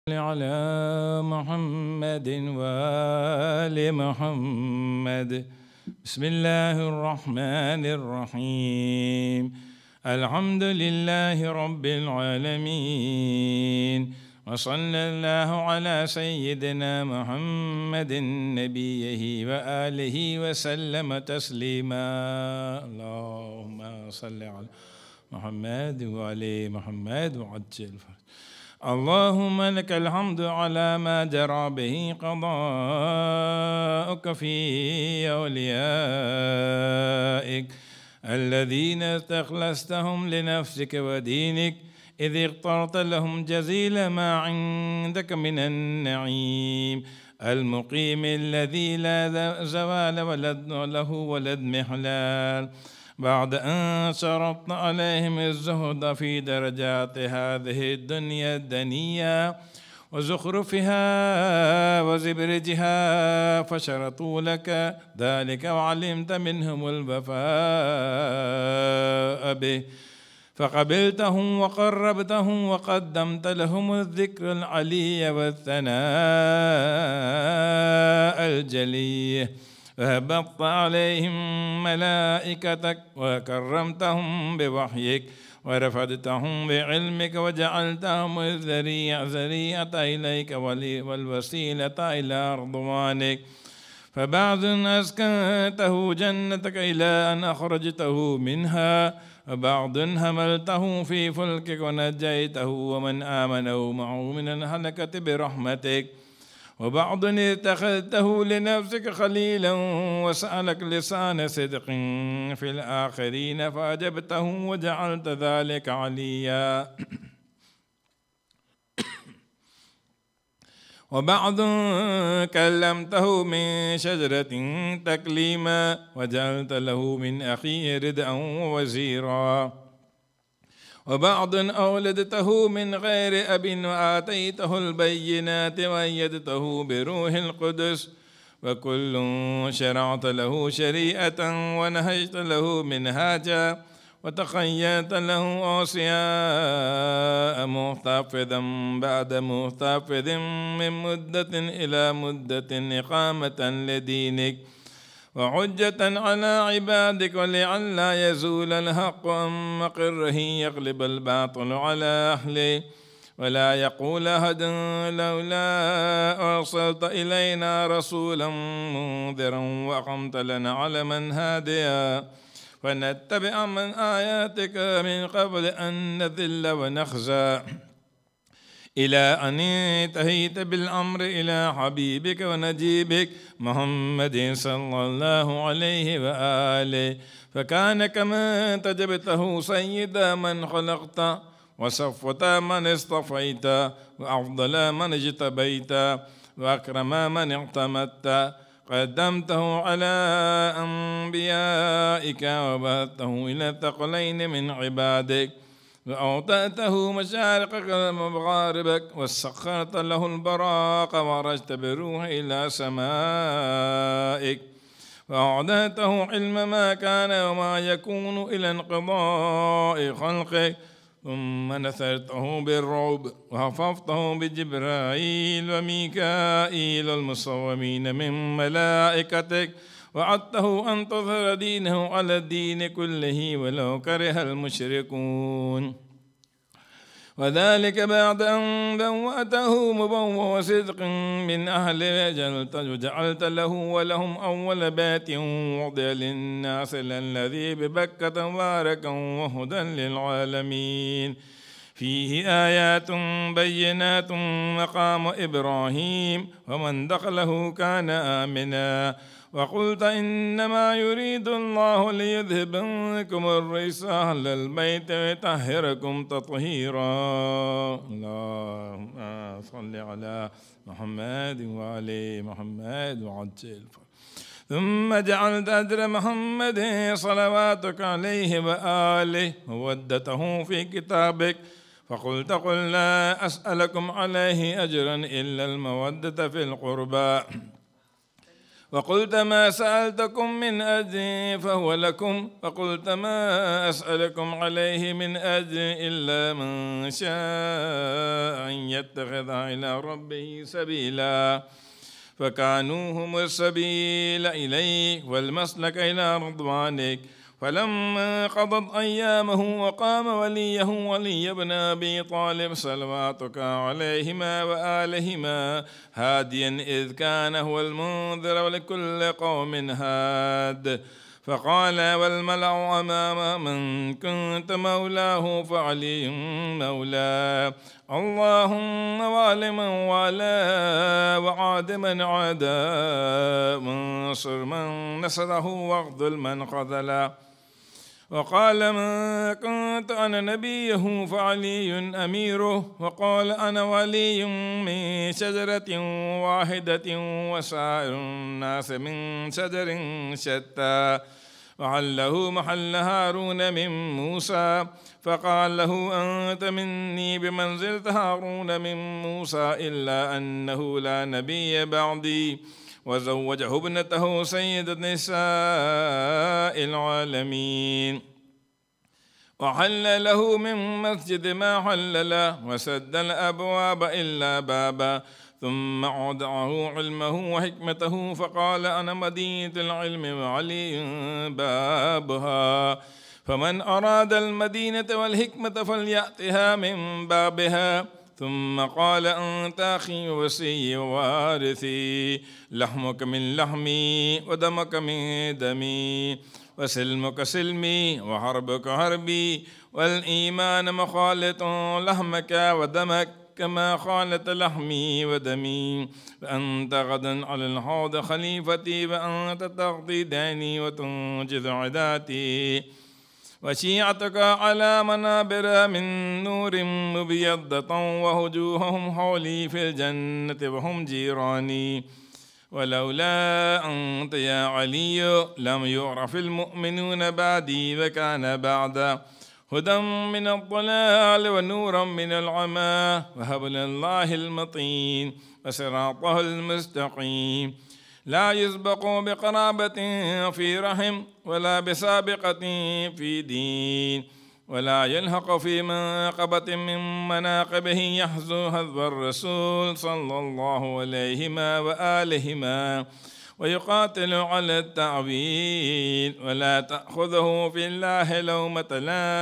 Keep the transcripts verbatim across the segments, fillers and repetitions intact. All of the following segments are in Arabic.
على محمد وآل محمد. بسم الله الرحمن الرحيم. الحمد لله رب العالمين، وصلى الله على سيدنا محمد نبيه وآله وسلم تسليما. اللهم صل على محمد وعلى محمد وعجل فرج. اللهم لك الحمد على ما جرى به قضاءك في أوليائك الذين استخلصتهم لنفسك ودينك، إذ اخترت لهم جزيل ما عندك من النعيم المقيم الذي لا زوال له ولد محلال، بعد أن شرطت عليهم الزهد في درجات هذه الدنيا الدنية وزخرفها وزبرجها، فشرطوا لك ذلك وعلمت منهم الوفاء به، فقبلتهم وقربتهم وقدمت لهم الذكر العلي والثناء الجلي، فهبطت عليهم ملائكتك وكرمتهم بوحيك ورفدتهم بعلمك وجعلتهم الذريعة ذريعة إليك والوسيلة إلى رضوانك، فبعض أسكنته جنتك إلى أن أخرجته منها، وبعض حملته في فلكك ونجيته ومن آمنوا معه من الهلكة برحمتك، وبعض اتخذته لنفسك خليلا وسألك لسان صدق في الآخرين فأجبته وجعلت ذلك عليا، وبعض كلمته من شجرة تكليما وجعلت له من أخيه ردءا ووزيرا، وبعض أولدته من غير أب وآتيته البينات وأيدته بروح القدس، وكل شرعت له شريعة ونهجت له منهاجا وتخيلت له أوصياء محتفظا بعد محتفظ من مدة إلى مدة إقامة لدينك وحجة على عبادك، ولئلا يزول الحق عن مقره يغلب الباطل على أهله، ولا يقول أحد لولا أرسلت إلينا رسولا منذرا وأقمت لنا على من هاديا، فنتبع من آياتك من قبل أن نذل ونخزى، إلى أن انتهيت بالأمر إلى حبيبك ونجيبك محمد صلى الله عليه وآله، فكان كما انتجبته سيد من خلقت وصفوت من اصطفيت وأفضل من اجتبيت وأكرم من اعتمدت، قدمته على أنبيائك وبعثته إلى الثقلين من عبادك، وأوطأته مشارقك ومغاربك، وسخرت له البراق ورجت بروح إلى سمائك، وأعدته علم ما كان وما يكون إلى انقضاء خلقك، ثم نثرته بالرعب وحفظته بجبرائيل وميكائيل المصومين من ملائكتك، وعدته أن تظهر دينه على الدين كله ولو كره المشركون، وذلك بعد أن بوأته مبوء صدق من أهله وجعلت له ولهم أول بيت وضع للناس الذي ببكة مباركا وهدى للعالمين، فيه آيات بينات مقام إبراهيم ومن دخله كان آمنا، وقلت إنما يريد الله ليذهب عنكم الرجس أهل البيت ويطهركم تطهيرا. اللهم صل على محمد وعلى محمد وعجل. ثم جعلت أجر محمد صلواتك عليه وآله مودته في كتابك، فقلت قل لا أسألكم عليه أجرا إلا المودة في القربى، وقلت ما سألتكم من أجر فهو لكم وقلت ما أسألكم عليه من أجر إلا من شاء أن يتخذ إلى ربه سبيلا فكانوا هم السبيل إليك والمسلك إلى رضوانك فلما قضت أيامه وقام وليه ولي ابن أبي طالب صلواتك عليهما وآلهما هاديا إذ كان هو المنذر ولكل قوم هاد فقال والملأ أمام من كنت مولاه فعلي مولاه اللهم وال من والاه وعاد من عاداه وانصر من نصره واخذل من خذله وقال ما كنت أنا نبيه فعلي أميره وقال أنا ولي من شجرة واحدة وسائر الناس من شجر شتى وحله محل هارون من موسى فقال له أنت مني بمنزلة هارون من موسى إلا أنه لا نبي بعدي وزوجه ابنته سيدة نساء العالمين وحل له من مسجد ما حل له وسد الأبواب إلا بابا ثم أودعه علمه وحكمته فقال أنا مدينة العلم وعلي بابها فمن أراد المدينة والحكمة فليأتها من بابها ثم قال أنت أخي ووصي ووارثي لحمك من لحمي ودمك من دمي وسلمك سلمي وحربك حربي والإيمان مخالط لحمك ودمك كما خالط لحمي ودمي فأنت غدا على الحوض خليفتي وأنت تقضي ديني وتنجز عداتي وشيعتك على منابر من نور مبيضة ووجوههم حولي في الجنة وهم جيراني ولولا أنت يا علي لم يعرف المؤمنون بعدي وكان بعد هدى من الضلال ونورا من العمى وهبل الله المطين وصراطه المستقيم لا يسبق بقرابة في رحم ولا بسابقة في دين ولا يلحق في منقبة من مناقبه يحزو هذو الرسول صلى الله عليهما وآلهما ويقاتل على التعويل ولا تأخذه في الله لومة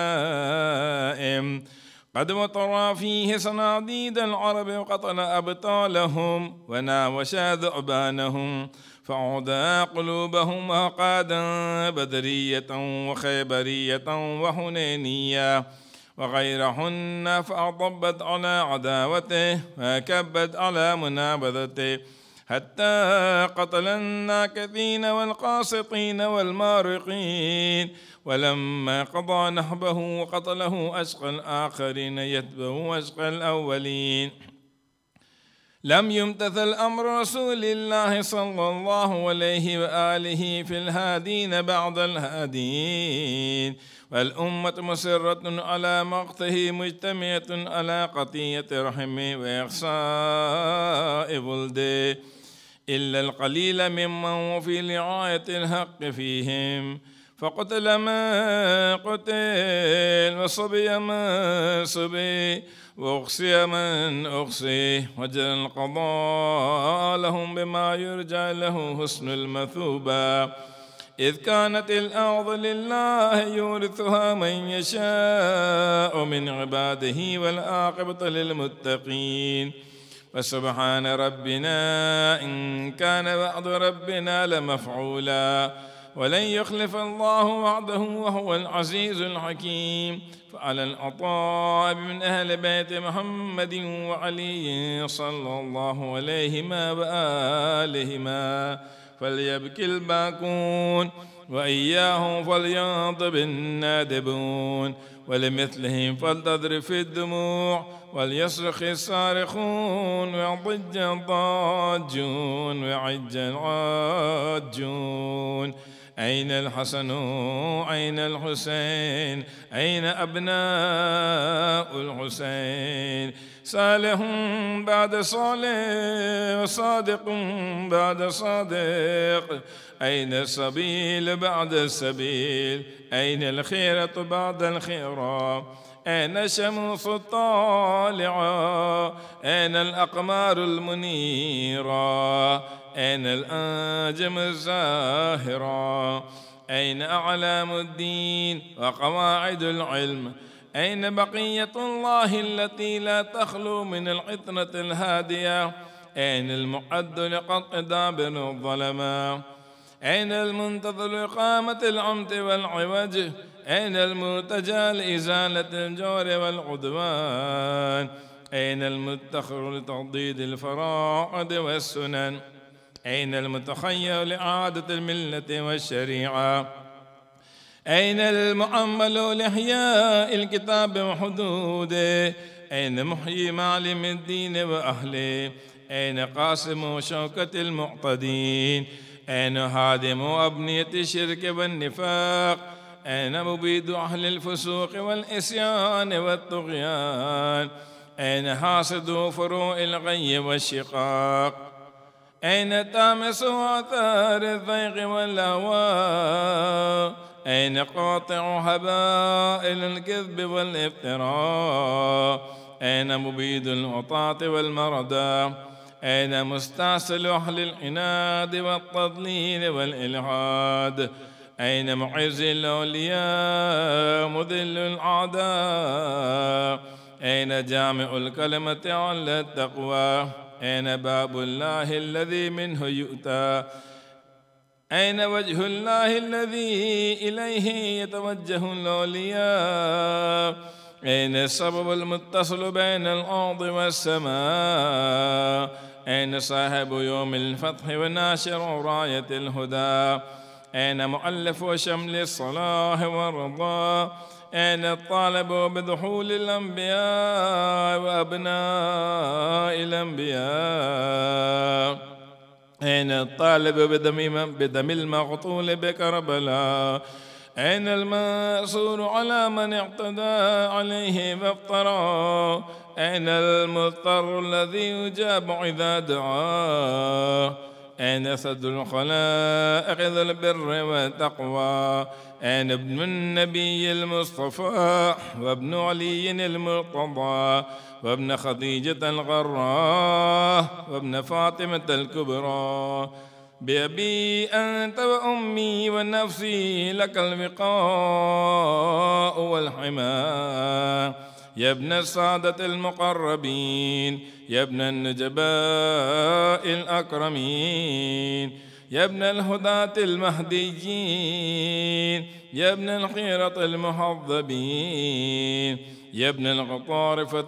لائم قد وطرى فيه صناديد العرب وقتل أبطالهم وناوش ذؤبانهم فعدا قلوبهم وقادا بدرية وخيبرية وحنينية وغيرهن فأضبت على عداوته وكبت على منابذته حتى قتل الناكثين والقاسطين والمارقين ولما قضى نحبه وقتله أشقى الآخرين يتبع أشقى الأولين لم يمتثل أمر رسول الله صلى الله عليه وآله في الهادين بعد الهادين والأمة مسرة على مقته مجتمعة على قطية رحمه وإخصاء ولده إلا القليل ممن في لعاية الحق فيهم فقتل ما قتل وصبي ما صبي وأقصي من أقصي وجل القضاء لهم بما يرجى له حسن المثوبة إذ كانت الأرض لله يورثها من يشاء من عباده والعاقبة للمتقين وسبحان ربنا إن كان وعد ربنا لمفعولا ولن يخلف الله وعده وهو العزيز الحكيم فعلى الأطاب من أهل بيت محمد وعلي صلى الله عليهما وآلهما فليبكي الباكون وإياهم فلينضب النادبون ولمثلهم فلتضرب الدموع وليصرخ الصارخون ويضج الضاجون ويعج العاجون أين الحسن أين الحسين أين أبناء الحسين صالح بعد صالح وصادق بعد صادق. أين السبيل بعد السبيل؟ أين الخيرة بعد الخيرة؟ أين الشمس الطالعة؟ أين الأقمار المنيرة؟ أين الأنجم الزاهرة؟ أين أعلام الدين وقواعد العلم؟ أين بقية الله التي لا تخلو من العطرة الهادية؟ أين المعد لقطع دابر الظلماء؟ أين المنتظر لإقامة العمت والعوج؟ أين المرتجى لإزالة الجور والعدوان؟ أين المتخر لتضديد الفرائض والسنن؟ أين المتخير لإعادة الملة والشريعة؟ أين المؤمل لإحياء الكتاب وحدوده؟ أين محيي معلم الدين وأهله؟ أين قاسم شوكة المعتدين؟ أين هادم أبنية الشرك والنفاق؟ أين مبيد أهل الفسوق والإسيان والطغيان؟ أين حاسد فروع الغي والشقاق؟ أين تامس آثار الضيق والهوى؟ أين قاطع هبائل الكذب والافتراء؟ أين مبيد العطاة والمردى؟ أين مستعسل أهل العناد والتضليل والإلحاد؟ أين معز الأولياء مذل الأعداء؟ أين جامع الكلمة على التقوى؟ أين باب الله الذي منه يؤتى؟ أين وجه الله الذي إليه يتوجه الأولياء؟ أين السبب المتصل بين الأرض والسماء؟ أين صاحب يوم الفتح وناشر راية الهدى؟ أين مؤلف شمل الصلاح والرضا؟ أين الطالب بدخول الأنبياء وأبناء الأنبياء؟ أين الطالب بدم, بدم المقتول بكربلاء؟ أين المأسور على من اعتدى عليه فافترى؟ أين المضطر الذي يجاب إذا دعاه؟ أين سد الخلائق ذو البر والتقوى؟ أين ابن النبي المصطفى وابن علي المرتضى وابن خديجة الغراء وابن فاطمة الكبرى؟ بأبي أنت وأمي ونفسي لك الوقاء والحماء. يا ابن السادة المقربين، يا ابن النجباء الأكرمين، يا ابن الهداة المهديين، يا ابن الخيرة المحظبين، يا ابن القطارفة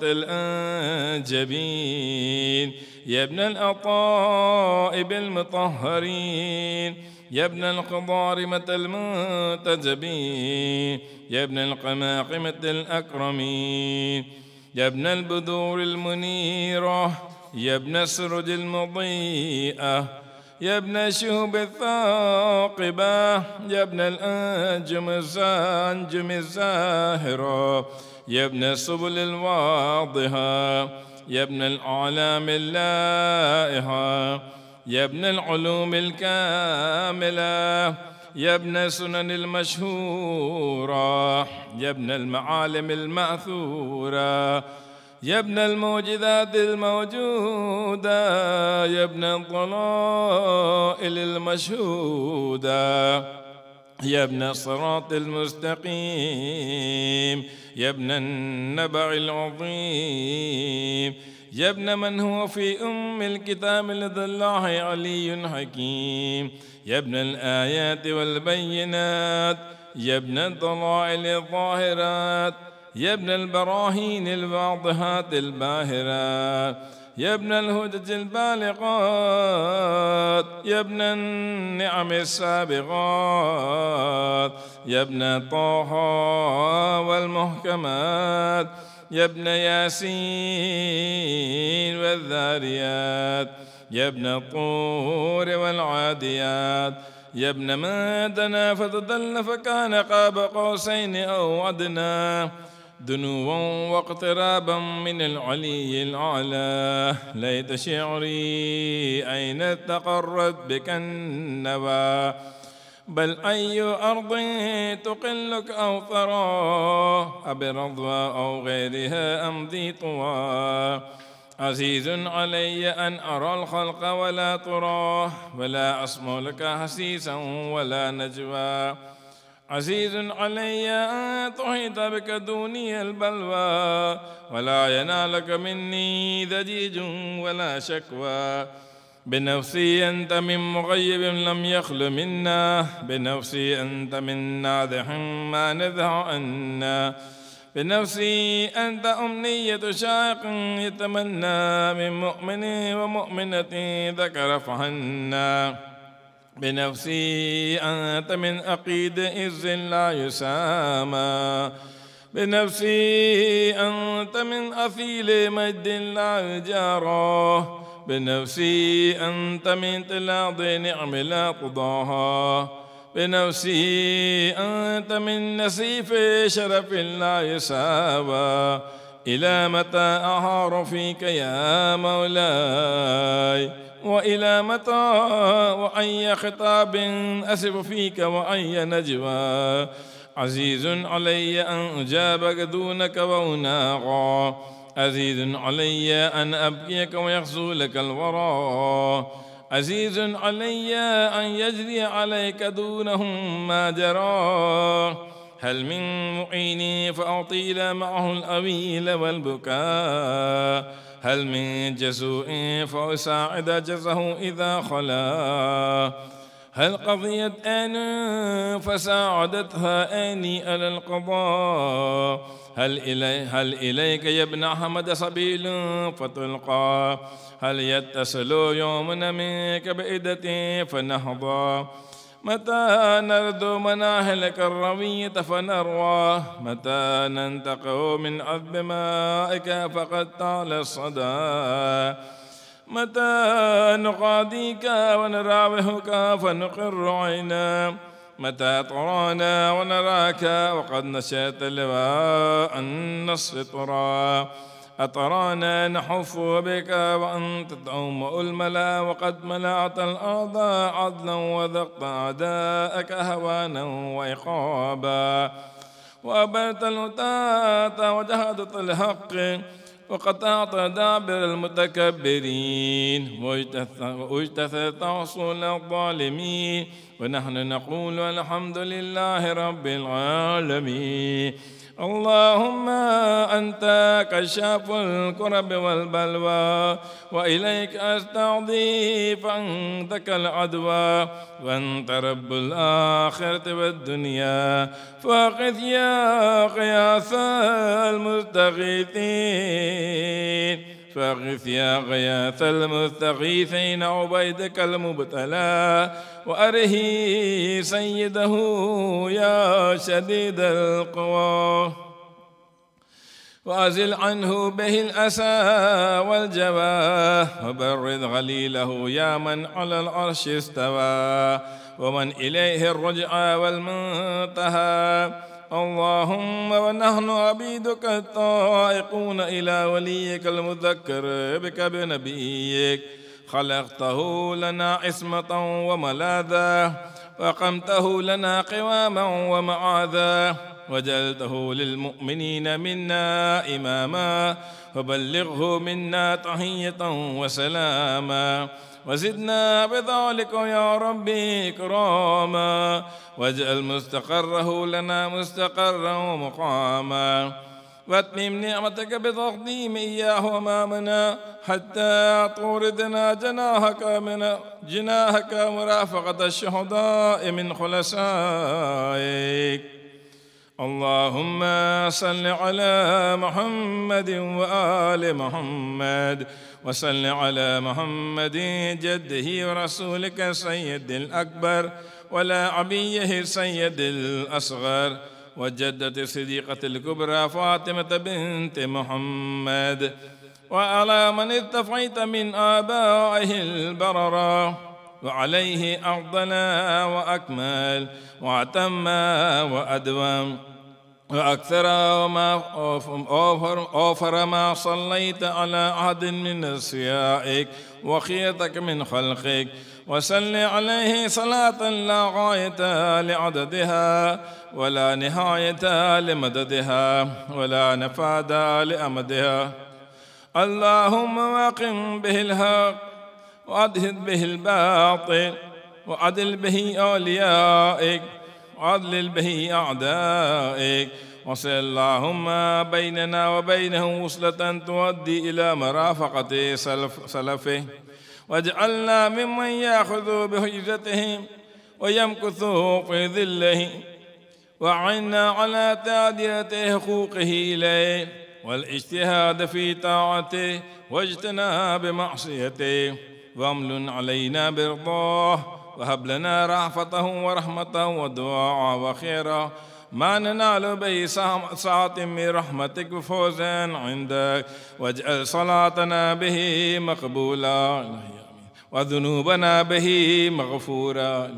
الأنجبين، يا ابن الأطائب المطهرين، يا ابن الخضارمة المنتجبين، يا ابن القماقمة الأكرمين، يا ابن البذور المنيرة، يا ابن السرج المضيئة، يا ابن الشهب الثاقبة، يا ابن الأنجم الزانجم الزاهرة، يا ابن السبل الواضحة، يا ابن الأعلام اللائحة، يا ابن العلوم الكاملة، يا ابن السنن المشهورة، يا ابن المعالم المأثورة، يا ابن الموجدات الموجودة، يا ابن الضلائل المشهودة، يا ابن الصراط المستقيم، يا ابن النبع العظيم، يا ابن من هو في أم الكتاب لدى الله علي حكيم، يا ابن الآيات والبينات، يا ابن الضلائل الظاهرات، يا ابن البراهين الواضحات الباهرات، يا ابن الهجج البالغات، يا ابن النعم السابغات، يا ابن طه والمحكمات، يا ابن ياسين والذاريات، يا ابن الطور والعاديات، يا ابن ما دنا فتدل فكان قاب قوسين أو أدنى، دنوا واقترابا من العلي الأعلى. ليت شعري أين استقرت بك النوى، بل أي أرض تقلك أو ثرى، أبرضوى أو غيرها أمضي طوى. عزيز علي أن أرى الخلق ولا تراه، ولا أسمع لك حسيسا ولا نجوى. عزيز علي أن تحيط بك دوني البلوى، ولا ينالك مني ضجيج ولا شكوى. بنفسي أنت من مغيب لم يخل منا، بنفسي أنت من ناذح ما نذع عنا. بنفسي أنت أمنية شاق يتمنى، من مؤمن ومؤمنة ذكر فهنا. بنفسي أنت من أقيد إذ لا يسامى، بنفسي أنت من أثيل مجد لا جاراه. بنفسي أنت من تلاض نعم لا قضاها، بنفسي أنت من نسيف شرف لا يساوى. إلى متى أهار فيك يا مولاي، وإلى متى وأي خطاب أسف فيك وأي نجوى. عزيز علي أن أجابك دونك وأناغى، عزيز علي أن أبكيك ويغزو لك الورى. عزيز علي أن يجري عليك دونهم ما جرى. هل من معيني فأطيل معه الأويل والبكاء، هل من جزوء فأساعد جزه إذا خلا. هل قضيت آن فساعدتها آني على القضاء، هل, إلي هل إليك يا ابن أحمد سبيل فتلقى. هل يتصل يومنا منك بإدتي فنهضى، متى نردو مناهلك الروية فنروى. متى ننتقع من عذب مائك فقد طال الصدى، متى نقاضيك ونراوحك فنقر عينا. متى ترانا ونراك وقد نشأت لواء النصف ترى. أترانا نحف بك وأنت تؤم الملا، وقد ملأت الأرض عدلا وذقت أعداءك هوانا وعقابا. وأبرت الهتاة وجهدت الحق، وقطعت دابر المتكبرين، واجتثت عصول الظالمين. ونحن نقول الحمد لله رب العالمين. اللهم أنت كشاف الكرب والبلوى، وإليك أستعظي فعندك العدوى. وأنت رب الآخرة والدنيا، فاغث يا غياث المستغيثين، فاغث يا غياث المستغيثين عبيدك المبتلى. وأره سيده يا شديد القوى، وأزل عنه به الأسى والجوى. وبرد غليله يا من على العرش استوى، ومن إليه الرجعى والمنتهى. اللهم ونحن عبيدك الطائقون إلى وليك المذكر بك بنبيك، خلقته لنا عصمة وملاذا، وقمته لنا قواما ومعاذا، وجعلته للمؤمنين منا إماما، فبلغه منا تحية وسلاما. وزدنا بذلك يا ربي إكراما، واجعل مستقره لنا مستقرا ومقاما. واتمم نعمتك بتقديم إياه أمامنا، حتى طوردنا جناحك من جناحك مرافقة الشهداء من خلصائك. اللهم صل على محمد وآل محمد، وصل على محمد جده ورسولك السيد الأكبر، ولا عبيه السيد الأصغر، وجدة الصديقة الكبرى فاطمة بنت محمد، وعلى من اتفيت من آبائه البررة، وعليه أفضل وأكمل وأتم وأدوم. وأكثر وما أوفر, أوفر ما صليت على أحد من أصفيائك وخيرتك من خلقك، وسل عليه صلاة لا غاية لعددها ولا نهاية لمددها ولا نفاد لأمدها. اللهم واقم به الحق وأدهد به الباطل وعدل به أوليائك وعدل به أعدائك، وصل اللهم بيننا وبينه وصلة تؤدي إلى مرافقة سلف سلفه، واجعلنا ممن يأخذ بحجتهم ويمكث في ظله، وعنا على تأدية حقوقه إليه والاجتهاد في طاعته واجتناب معصيته، واملن علينا برضاه، وهب لنا رأفته ورحمته ودعاء وخيرا ما ننال به ساعة من رحمتك وفوزا عندك، واجعل صلاتنا به مقبولا وذنوبنا به مغفورا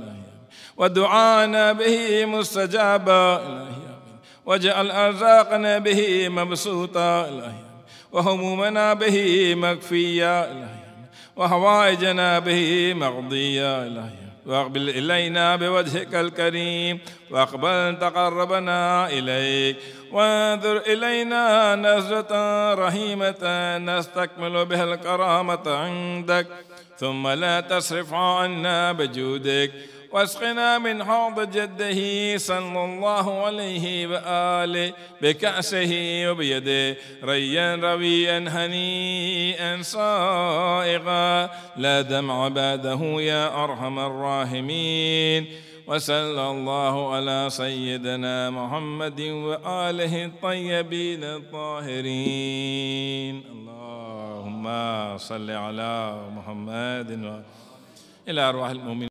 ودعانا به مستجابا، واجعل أرزاقنا به مبسوطا وهمومنا به مكفيا وحوائجنا به مقضيا، واقبل إلينا بوجهك الكريم، واقبل تقربنا إليك، وانظر إلينا نظرة رحيمة نستكمل بها الكرامة عندك، ثم لا تصرف عنا بجودك، واسقنا من حوض جده صلى الله عليه وآله بكأسه وبيده ريا رويا هنيئا صائغا لا دمع بعده يا أرحم الراحمين. وصلى الله على سيدنا محمد وآله الطيبين الطاهرين. اللهم صل على محمد وإلى أرواح المؤمنين.